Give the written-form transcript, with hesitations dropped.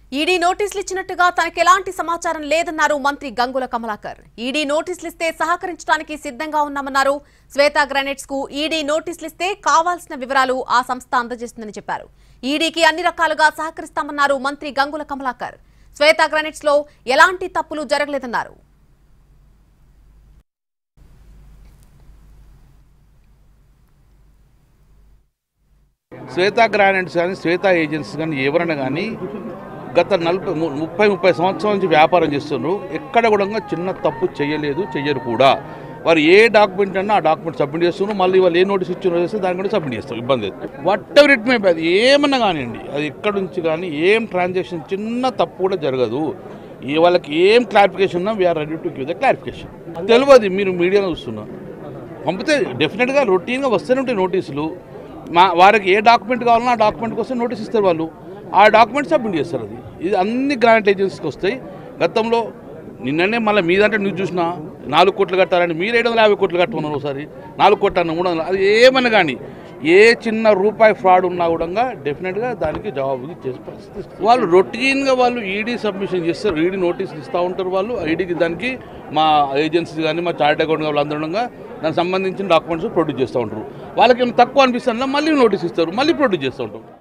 ED నోటీసులు ఇచ్చినట్టుగా తనకు ఎలాంటి సమాచారం లేదన్నారు మంత్రి గంగుల కమలాకర్. ఈడీ నోటీసులు ఇస్తే సహకరించడానికి సిద్ధంగా ఉన్నామన్నారు. శ్వేతా గ్రానైట్స్ కు ఈడీ నోటీసులు ఇస్తే కావాల్సిన వివరాలు ఆ సంస్థ అందజేస్తుందని చెప్పారు. ఈడీకి అన్ని రకాలుగా సహకరిస్తామన్నారు మంత్రి గంగుల కమలాకర్. శ్వేతా గ్రానైట్స్ లో ఎలాంటి తప్పులు జరగలేదన్నారు. శ్వేతా గ్రానైట్స్ కానీ శ్వేతా ఏజెన్సీస్ కానీ ఎవరైనా కానీ గత 30 సంవత్సరాల నుంచి వ్యాపారం చేస్తున్నారు. ఎక్కడ కూడా చిన్న తప్పు చెయ్యరు కూడా. వారు ఏ డాక్యుమెంట్ అన్నా ఆ డాక్యుమెంట్ సబ్మిట్ చేస్తున్నారు. మళ్ళీ వాళ్ళు ఏ నోటీస్ ఇచ్చిన చేస్తే దాన్ని కూడా సబ్మిట్ చేస్తారు. ఇబ్బంది లేదు. Whatever it may be, అది ఏమన్నా కానివ్వండి, అది ఎక్కడి నుంచి కానీ ఏం ట్రాన్సాక్షన్ చిన్న తప్పు కూడా జరగదు. వాళ్ళకి ఏం క్లారిఫికేషన్ ఉన్నా we are ready to give the clarification. తెలియదు, మీరు మీడియాలో చూస్తున్నారు, పంపితే డెఫినెట్గా రొటీన్గా వస్తూనే ఉంటాయి నోటీసులు. వారికి ఏ డాక్యుమెంట్ కావాలన్నా ఆ డాక్యుమెంట్ కోసం నోటీస్ ఇస్తారు. వాళ్ళు ఆ డాక్యుమెంట్ సబ్మిట్ చేస్తారు. ఇది అన్ని గ్రాంట్ ఏజెన్సీకి వస్తాయి. గతంలో నిన్ననే మళ్ళీ మీదంటే నువ్వు చూసినా 4 కోట్లు కట్టాలని మీరు 750 కోట్లు కట్టమన్నారు. ఒకసారి 4 కోట్లు అన్న 300, అది ఏమన్నా కానీ ఏ చిన్న రూపాయి ఫ్రాడ్ ఉన్నా కూడా డెఫినెట్గా దానికి జవాబు చేసే పరిస్థితి. వాళ్ళు రొటీన్గా వాళ్ళు ఈడీ సబ్మిషన్ చేస్తారు, ఈడీ నోటీసులు ఇస్తూ ఉంటారు. వాళ్ళు ఈడీకి దానికి మా ఏజెన్సీ కానీ మా చార్ట్ అకౌంట్ వాళ్ళు అందడం దానికి సంబంధించిన డాక్యుమెంట్స్ ప్రొడ్యూస్ చేస్తూ ఉంటారు. వాళ్ళకి ఏమైనా తక్కువ అనిపిస్తుందా మళ్ళీ నోటీస్ ఇస్తారు, మళ్ళీ ప్రొడ్యూస్ చేస్తూ ఉంటారు.